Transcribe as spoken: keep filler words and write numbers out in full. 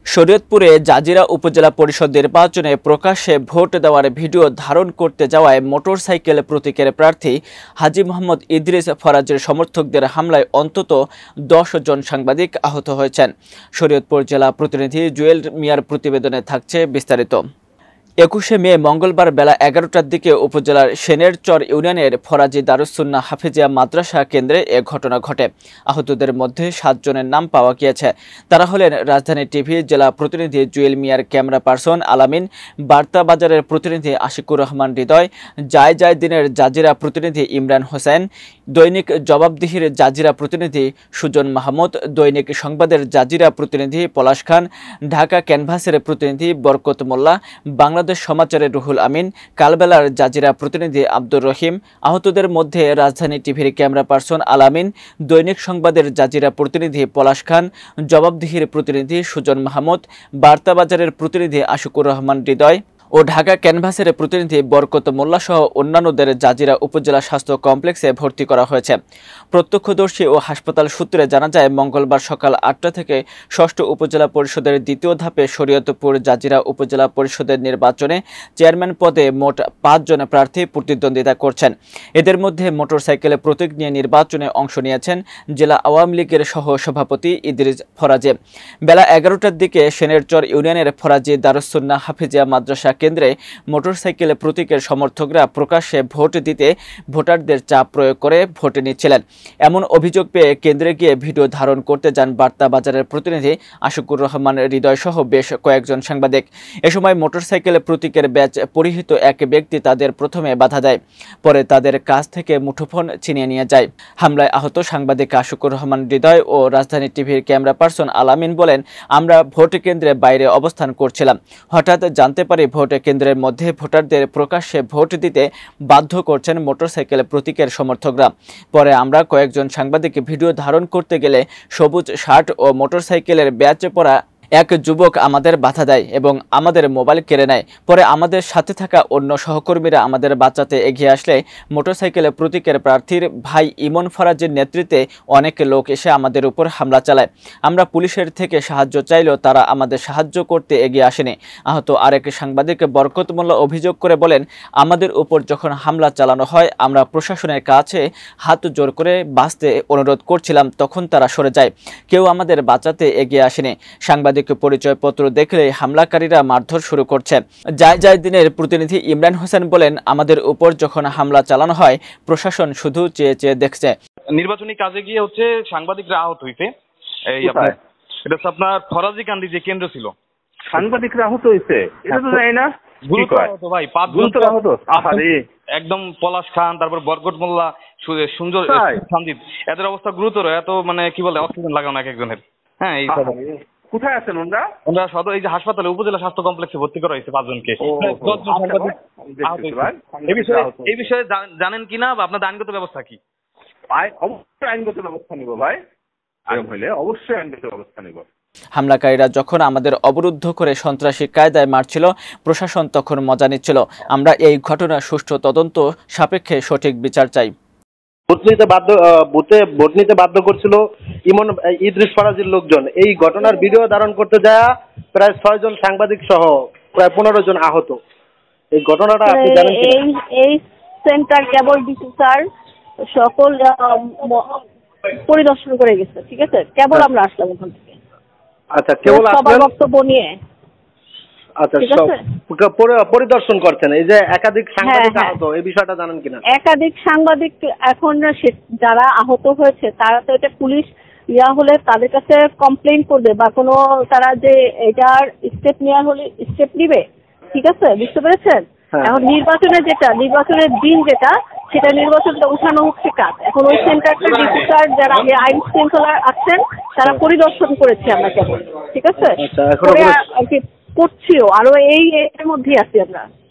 শরীয়তপুরে Jazeera উপজেলা পরিষদ নির্বাচনে প্রকাশ্যে ভোট দেওয়ার ভিডিও ধারণ করতে যাওয়ায় মোটরসাইকেল প্রতীকের প্রার্থী হাজী মোহাম্মদ ইদ্রিস ফরাজের সমর্থকদের হামলায় অন্তত দশ জন সাংবাদিক আহত হয়েছেন। শরীয়তপুর জেলা প্রতিনিধি জুয়েল মিয়ার প্রতিবেদনে থাকছে বিস্তারিত। একুশে মে মঙ্গলবার বেলা এগারোটার দিকে উপজেলার সেনেরচর ইউনিয়নের ফরাজি দারুসুন্নাহ হাফিজিয়া মাদ্রাসা কেন্দ্রে এ ঘটনা ঘটে। আহতদের মধ্যে সাত জনের নাম পাওয়া গিয়েছে। তারা হলেন রাজধানী টিভি জেলা প্রতিনিধি জুয়েল মিয়ার ক্যামেরা পার্সন আলামিন, বার্তা বাজারের প্রতিনিধি আশিকুর রহমান হৃদয়, জায় জায় দিনের জাজিরা প্রতিনিধি ইমরান হোসেন, দৈনিক জবাবদিহির জাজিরা প্রতিনিধি সুজন মাহমুদ, দৈনিক সংবাদের জাজিরা প্রতিনিধি পলাশ খান, ঢাকা ক্যানভাসের প্রতিনিধি বরকত মোল্লা, বাংলাদেশ সমাচারের রুহুল আমিন, কালবেলার জাজিরা প্রতিনিধি আব্দুর রহিম। আহতদের মধ্যে রাজধানী টিভির ক্যামেরা পার্সন আলামিন, দৈনিক সংবাদের জাজিরা প্রতিনিধি পলাশ খান, জবাবদিহির প্রতিনিধি সুজন মাহমুদ, বার্তাবাজারের প্রতিনিধি আশিকুর রহমান হৃদয় ও ঢাকা ক্যানভাসের প্রতিনিধি বরকত মোল্লা সহ অন্যান্যদের জাজিরা উপজেলা স্বাস্থ্য কমপ্লেক্সে ভর্তি করা হয়েছে। প্রত্যক্ষদর্শী ও হাসপাতাল সূত্রে জানা যায়, মঙ্গলবার সকাল আটটা থেকে ষষ্ঠ উপজেলা পরিষদের দ্বিতীয় ধাপে শরীয়তপুর জাজিরা উপজেলা পরিষদের নির্বাচনে চেয়ারম্যান পদে মোট পাঁচজন প্রার্থী প্রতিদ্বন্দ্বিতা করছেন। এদের মধ্যে মোটরসাইকেলে প্রতীক নিয়ে নির্বাচনে অংশ নিয়েছেন জেলা আওয়ামী লীগের সহ সভাপতি ইদ্রিস ফরাজে। বেলা এগারোটার দিকে সেনেরচর ইউনিয়নের ফরাজি দারুসুন্নাহ হাফিজিয়া মাদ্রাসা কেন্দ্রে মোটরসাইকেল প্রতীকের সমর্থকরা প্রকাশ্যে ভোট দিতে ভোটারদের চাপ প্রয়োগ করে ভোট নিচ্ছিলেন। এমন অভিযোগ পেয়ে কেন্দ্রে গিয়ে ভিডিও ধারণ করতে যান বার্তা বাজারের প্রতিনিধি আশিকুর রহমান হৃদয় সহ বেশ কয়েকজন সাংবাদিক। এ সময় মোটরসাইকেল প্রতীকের ব্যাচ পরিহিত এক ব্যক্তি তাদের প্রথমে বাধা দেয়, পরে তাদের কাছ থেকে মুঠোফোন ছিনিয়ে নিয়ে যায়। হামলায় আহত সাংবাদিক আশিকুর রহমান হৃদয় ও রাজধানী টিভির ক্যামেরা পার্সন আলামিন বলেন, আমরা ভোট কেন্দ্রের বাইরে অবস্থান করছিলাম। হঠাৎ জানতে পারি ভোট কেন্দ্রের মধ্যে ভোটারদের প্রকাশ্যে ভোট দিতে বাধ্য করছেন মোটরসাইকেল প্রতীকের সমর্থকরা। পরে আমরা কয়েকজন সাংবাদিক ভিডিও ধারণ করতে গেলে সবুজ শার্ট ও মোটরসাইকেলের ব্যাচ পরা এক যুবক আমাদের বাধা দেয় এবং আমাদের মোবাইল কেড়ে নেয়। পরে আমাদের সাথে থাকা অন্য সহকর্মীরা আমাদের বাঁচাতে এগিয়ে আসলে মোটরসাইকেল প্রতীকের প্রার্থীর ভাই ইমন ফরাজের নেতৃত্বে অনেক লোক এসে আমাদের উপর হামলা চালায়। আমরা পুলিশের থেকে সাহায্য চাইলেও তারা আমাদের সাহায্য করতে এগিয়ে আসেনি। আহত আরেক সাংবাদিক বরকত মোল্লা অভিযোগ করে বলেন, আমাদের উপর যখন হামলা চালানো হয় আমরা প্রশাসনের কাছে হাত জোর করে বাঁচতে অনুরোধ করছিলাম, তখন তারা সরে যায়। কেউ আমাদের বাঁচাতে এগিয়ে আসেনি। সাংবাদিক পরিচয়পত্র দেখলে হামলাকারীরা মারধর শুরু করছে। জায় জায় দিনের প্রতিনিধি ইমরান হোসেন বলেন, আমাদের উপর যখন হামলা চালানো হয় প্রশাসন শুধু চেয়ে চেয়ে দেখছে। নির্বাচনী কাজে গিয়ে হচ্ছে সাংবাদিকরা আহত হইতে, এই আপনার এটা হচ্ছে আপনার ফরাজি কান্দি যে কেন্দ্র ছিল, সাংবাদিকরা আহত হইছে, এটা তো জানি না। গুরুতর আহত ভাই, পাঁচ গুরুতর আহত। আহারে, একদম পলাশ খান, তারপর বরকত মোল্লা, সুন্দর সন্দীপ, এদের অবস্থা গুরুতর। এত মানে কি বলে অক্সিজেন লাগানো এক একজনের। হ্যাঁ, এই কোথায় আছেন ওনারা? ওনারা সদর এই যে হাসপাতালে উপজেলা স্বাস্থ্য কমপ্লেক্সে ভর্তি করা হয়েছে পাঁচজনকে। এই বিষয়ে জানেন কিনা বা আপনাদের আইনগত ব্যবস্থা কি? অবশ্যই আইনগত ব্যবস্থা নিব ভাই, হইলে অবশ্যই আইনগত ব্যবস্থা নিব। হামলাকারীরা যখন আমাদের অবরুদ্ধ করে সন্ত্রাসী কায়দায় মারছিল, প্রশাসন তখন মজা নিচ্ছিল। আমরা এই ঘটনার সুষ্ঠু তদন্ত সাপেক্ষে সঠিক বিচার চাই। ভোট নিতে বাধ্য বুথে ভোট নিতে বাধ্য করছিল ইমন ইদ্রিস ফরাজির লোকজন। এই ঘটনার ভিডিও ধারণ করতে যায় প্রায় ছয় জন সাংবাদিক সহ প্রায় পনেরো জন আহত। এই ঘটনাটা আপনি জানেন কি? এই এই সেন্টার কেবল ডিসি স্যার সকল পরিদর্শন করে গেছে, ঠিক আছে? কেবল আমরা আসলাম ওখান থেকে। আচ্ছা, কেবল সবার বক্তব্য নিয়ে। আচ্ছা, পরিদর্শন করছেন। এই যে একাধিক সাংবাদিক আহত, এই বিষয়টা জানেন কিনা? একাধিক সাংবাদিক এখন যারা আহত হয়েছে তারা তো এটা পুলিশ ইয়া হলে তাদের কাছে কমপ্লেইন করবে বা কোনো তারা যে এটার স্টেপ নেওয়ার হলে স্টেপ নিবে, ঠিক আছে? বুঝতে পেরেছেন? এখন নির্বাচনের যেটা নির্বাচনের দিন যেটা সেটা নির্বাচনটা উঠানো হচ্ছে কাজ। এখন ওই সেন্টারটা ডিসিসার যারা আইন শৃঙ্খলা আছেন তারা পরিদর্শন করেছি আমরা কেবল, ঠিক আছে? করছিও আরো এই এর মধ্যেই আছি আমরা।